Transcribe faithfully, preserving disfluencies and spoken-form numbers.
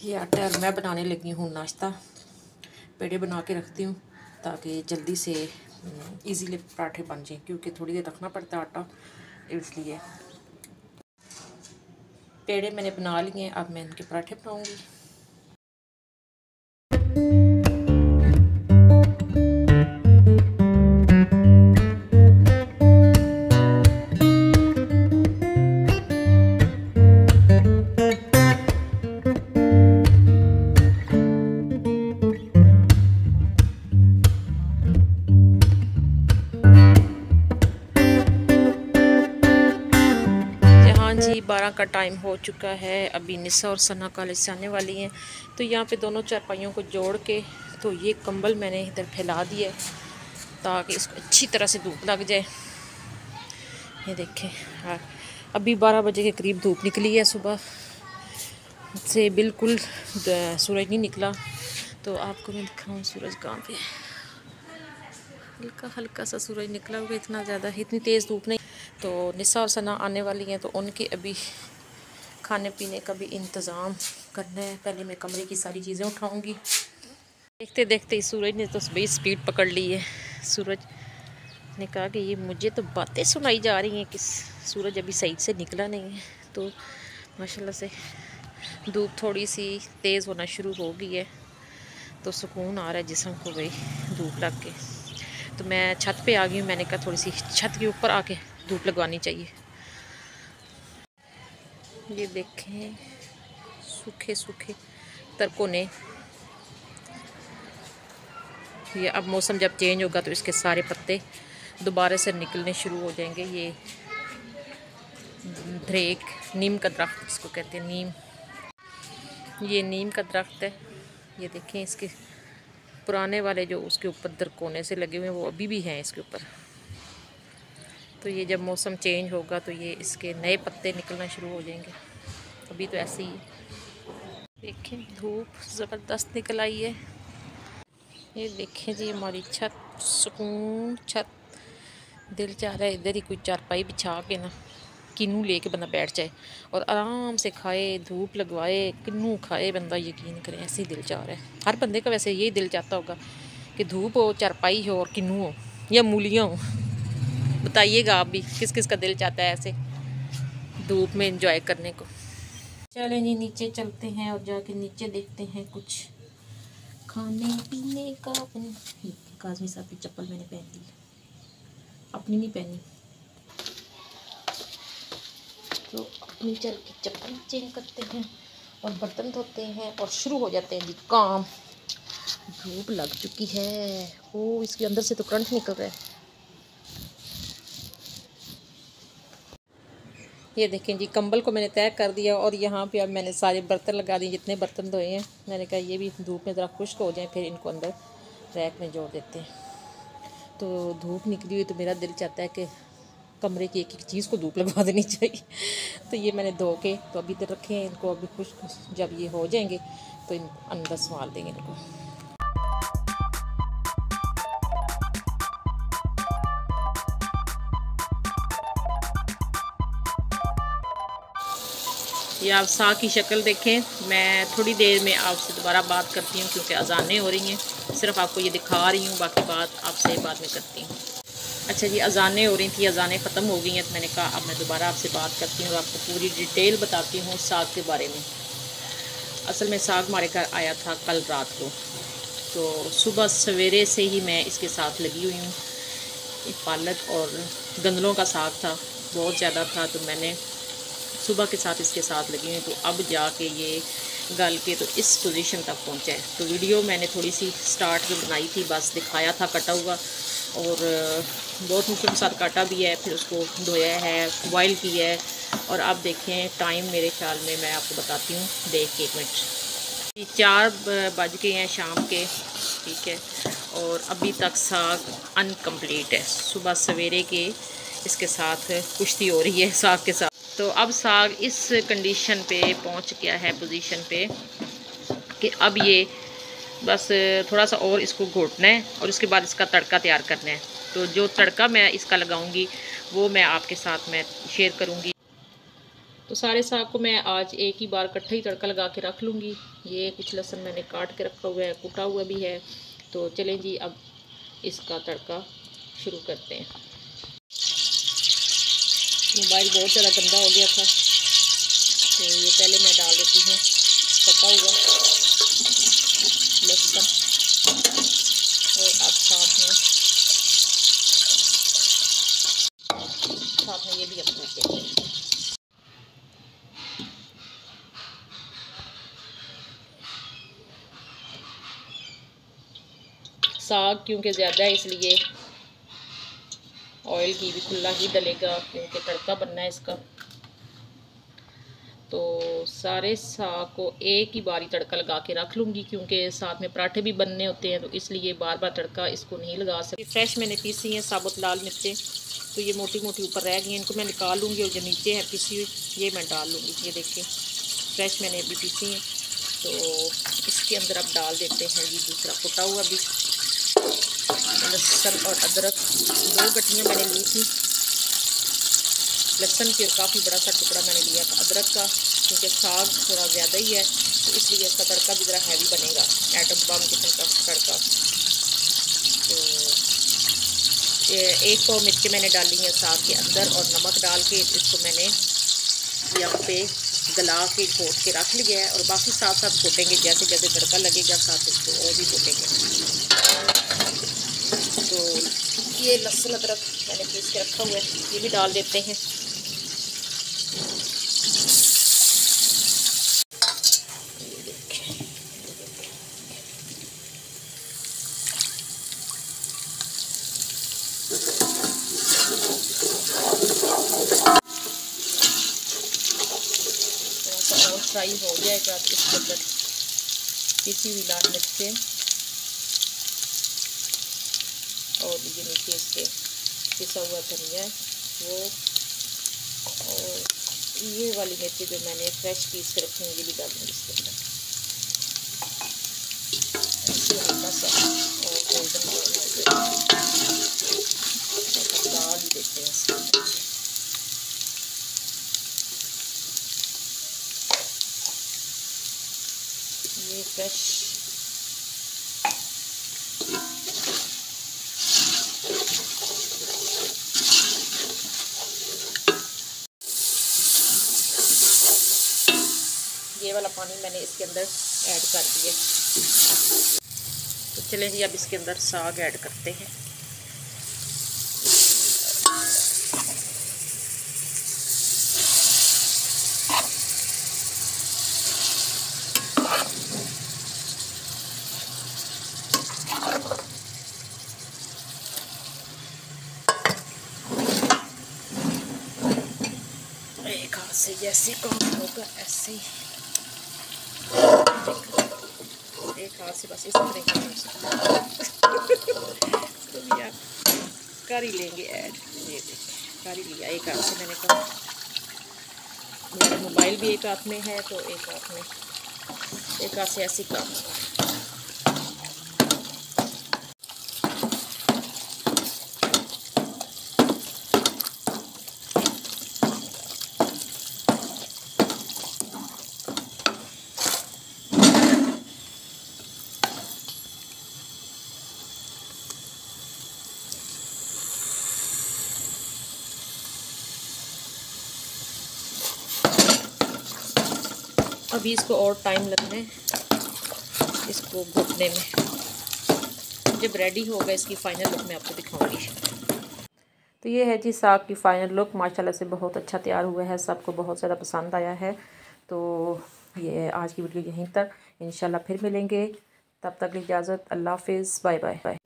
ये आटा और मैं बनाने लगी हूँ नाश्ता। पेड़े बना के रखती हूँ ताकि जल्दी से इजीली पराठे बन जाएं, क्योंकि थोड़ी देर रखना पड़ता है आटा, इसलिए। पेड़े मैंने बना लिए हैं, अब मैं इनके पराठे बनाऊँगी। जी बारह का टाइम हो चुका है। अभी निशा और सना कॉलेज से आने वाली हैं, तो यहाँ पे दोनों चारपाइयों को जोड़ के तो ये कंबल मैंने इधर फैला दिया ताकि इसको अच्छी तरह से धूप लग जाए। ये देखें, हाँ अभी बारह बजे के करीब धूप निकली है, सुबह से बिल्कुल सूरज नहीं निकला। तो आपको मैं दिखाऊँ सूरज कहाँ पे, हल्का हल्का सा सूरज निकला हुआ, इतना ज़्यादा इतनी तेज़ धूप नहीं। तो निशा और सना आने वाली हैं, तो उनके अभी खाने पीने का भी इंतज़ाम करना है। पहले मैं कमरे की सारी चीज़ें उठाऊंगी। देखते देखते ही सूरज ने तो बड़ी स्पीड पकड़ ली है। सूरज ने कहा कि ये मुझे तो बातें सुनाई जा रही हैं कि सूरज अभी सही से निकला नहीं है। तो माशाल्लाह से धूप थोड़ी सी तेज़ होना शुरू हो गई है, तो सुकून आ रहा है जिस्म को भाई धूप लग के। तो मैं छत पे आ गई हूँ। मैंने कहा थोड़ी सी छत के ऊपर आके धूप लगवानी चाहिए। ये देखें सूखे सूखे तरकोने। ये अब मौसम जब चेंज होगा तो इसके सारे पत्ते दोबारा से निकलने शुरू हो जाएंगे। ये धरेक नीम का दरख्त इसको कहते हैं, नीम। ये नीम का दरख्त है। ये देखें इसके पुराने वाले जो उसके ऊपर दरकोने से लगे हुए हैं वो अभी भी हैं इसके ऊपर। तो ये जब मौसम चेंज होगा तो ये इसके नए पत्ते निकलना शुरू हो जाएंगे। अभी तो ऐसे ही देखें धूप ज़बरदस्त निकल आई है। ये देखें जी हमारी छत, सुकून छत। दिल चाह रहा है इधर ही कोई चारपाई बिछा के ना किन्नू लेके बंदा बैठ जाए और आराम से खाए, धूप लगवाए, किन्नू खाए बंदा, यकीन करें ऐसे ही दिल चाह रहा है। हर बंदे का वैसे यही दिल चाहता होगा कि धूप हो, चारपाई हो और किन्नू हो या मूलियाँ हो। बताइएगा आप भी किस किस का दिल चाहता है ऐसे धूप में एंजॉय करने को। चलें जी नीचे चलते हैं और जाके नीचे देखते हैं कुछ खाने पीने का। काज़मी साहब की चप्पल मैंने पहन ली, अपनी नहीं पहनी, तो अपनी चल की चप्पल चेंज करते हैं और बर्तन धोते हैं और शुरू हो जाते हैं जी काम। धूप लग चुकी है। ओ इसके अंदर से तो करंट निकल रहा है। ये देखें जी कंबल को मैंने तय कर दिया और यहाँ पे अब मैंने सारे बर्तन लगा दिए जितने बर्तन धोए हैं। मैंने कहा ये भी धूप में ज़रा खुश्क हो जाए, फिर इनको अंदर रैक में जोड़ देते हैं। तो धूप निकली हुई तो मेरा दिल चाहता है कि कमरे की एक एक चीज़ को धूप लगवा देनी चाहिए। तो ये मैंने धो के तो अभी तक रखे हैं, इनको अभी खुश्क जब ये हो जाएंगे तो इन अंदर संभाल देंगे इनको। ये आप साग की शक्ल देखें। मैं थोड़ी देर में आपसे दोबारा बात करती हूँ क्योंकि अजानें हो रही हैं। सिर्फ आपको ये दिखा रही हूँ, बाकी बात आपसे बाद में करती हूँ। अच्छा जी अजानें हो रही थी, अजानें ख़त्म हो गई हैं, तो मैंने कहा अब मैं दोबारा आपसे बात करती हूँ और आपको पूरी डिटेल बताती हूँ साग के बारे में। असल में साग हमारे घर आया था कल रात को, तो सुबह सवेरे से ही मैं इसके साथ लगी हुई हूँ। पालक और गंदलों का साग था, बहुत ज़्यादा था, तो मैंने सुबह के साथ इसके साथ लगी हुई। तो अब जाके ये गल के तो इस पोजीशन तक पहुंचा है। तो वीडियो मैंने थोड़ी सी स्टार्ट में बनाई थी, बस दिखाया था कटा हुआ, और बहुत मुश्किल के साथ काटा भी है, फिर उसको धोया है, बॉयल किया है। और अब देखें टाइम मेरे ख्याल में मैं आपको बताती हूँ, देख के एक मिनट, चार बज गए हैं शाम के, ठीक है, और अभी तक साग अनकम्प्लीट है। सुबह सवेरे के इसके साथ कुश्ती हो रही है साग के साथ। तो अब साग इस कंडीशन पे पहुंच गया है, पोजीशन पे, कि अब ये बस थोड़ा सा और इसको घोटना है और उसके बाद इसका तड़का तैयार करना है। तो जो तड़का मैं इसका लगाऊंगी वो मैं आपके साथ मैं शेयर करूंगी। तो सारे साग को मैं आज एक ही बार इकट्ठे ही तड़का लगा के रख लूँगी। ये कुछ लहसुन मैंने काट के रखा हुआ है, कुटा हुआ भी है। तो चलें जी, अब इसका तड़का शुरू करते हैं। मोबाइल बहुत ज़्यादा गंदा हो गया था, तो ये पहले मैं डाल देती हूँ कटा हुआ लहसुन, और अब साथ में साथ में ये भी अब भून देते हैं। साग क्योंकि ज़्यादा है इसलिए ऑयल घी भी खुला ही डलेगा, क्योंकि तड़का बनना है इसका। तो सारे साग को एक ही बारी तड़का लगा के रख लूँगी, क्योंकि साथ में पराठे भी बनने होते हैं, तो इसलिए बार बार तड़का इसको नहीं लगा सकती। फ्रेश मैंने पीसी हैं साबुत लाल मिर्चें, तो ये मोटी मोटी ऊपर रह गई हैं, इनको मैं निकाल लूँगी, और जो नीचे है पीसी हुई ये मैं डाल लूँगी। ये देखिए फ्रेश मैंने अभी पीसी हैं। तो इसके अंदर अब डाल देते हैं ये दूसरा कुटा हुआ भी लहसुन और अदरक। दो गठियाँ मैंने ली थी लहसुन की, और काफ़ी बड़ा सा टुकड़ा मैंने लिया था अदरक का, क्योंकि साग थोड़ा ज़्यादा ही है, तो इसलिए इसका तड़का भी ज़रा हैवी बनेगा, एटम बम किस्म का तड़का। तो एक पाव मिर्ची मैंने डाली है साग के अंदर, और नमक डाल के इसको मैंने यहाँ पे गला के घोट के रख लिया है, और बाकी साथ साथ घोटेंगे, जैसे जैसे तड़का लगेगा साथ इसको और भी घोटेंगे। तो ये लहसुन अदरक मैंने पीस के रखा हुआ है, ये भी डाल देते हैं। फ्राई हो जाएगा तो इसके अंदर पिसी हुई लाल मिर्चें, और ये नीचे इसके पिसा हुआ धनिया वो, और ये वाली मिर्ची जो मैंने फ्रेश पीस के रखी है ये भी डालूंगी इसके अंदर, ऐसे हल्का सा और गोल्डन ब्राउन हो जाएगा। डाल ही देते हैं इसके अंदर। ये फ्रेश ये वाला पानी मैंने इसके अंदर ऐड कर दिया। तो चलें जी, अब इसके अंदर साग ऐड करते हैं। एक हाथ से जैसे काम होगा ऐसे ही, एक हाथ से बस इस तरह तो यार कर ही लेंगे ऐड। ये देखिए कर ही लिया, एक हाथ से मैंने कहा, मेरा मोबाइल भी एक हाथ में है, तो एक हाथ में एक हाथ से ऐसे काम होगा। अभी इसको और टाइम लगना है इसको घुटने में। जब रेडी होगा इसकी फ़ाइनल लुक मैं आपको दिखाऊंगी। तो ये है जी साग की फ़ाइनल लुक, माशाल्लाह से बहुत अच्छा तैयार हुआ है, सबको बहुत ज़्यादा पसंद आया है। तो ये आज की वीडियो यहीं तक, इंशाल्लाह फिर मिलेंगे, तब तक इजाज़त, अल्लाह हाफिज़, बाय बाय बाय।